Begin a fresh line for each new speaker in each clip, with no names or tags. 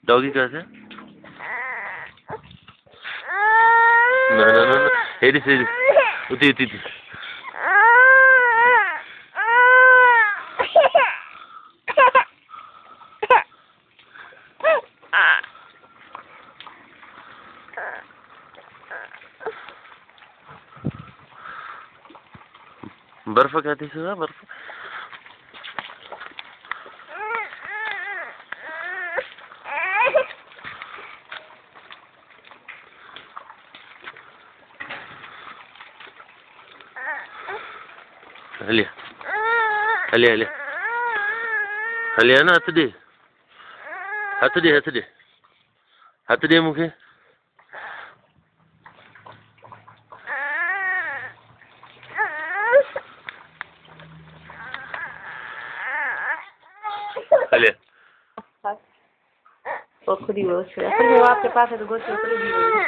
Doggy कैसे? No. Here is. Uti. बर्फ कहती है बर्फ। हलिया ना हाथ दे मुखे।
खुदी हो फिर वो आपके पास है तो गोश्त खुदी हो।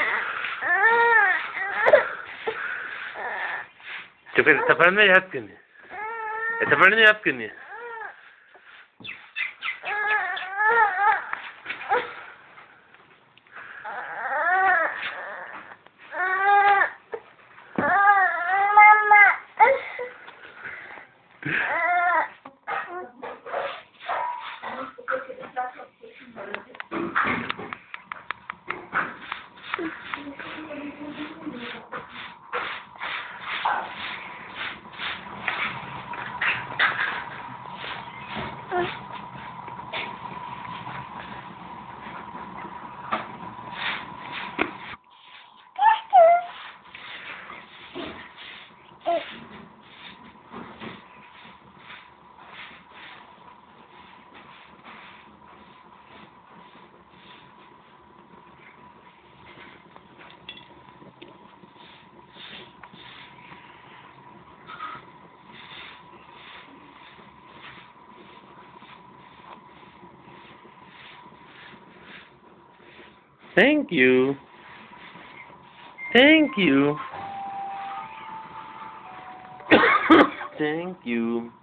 तो फिर सफर में याद करनी है। Thank you. Thank you.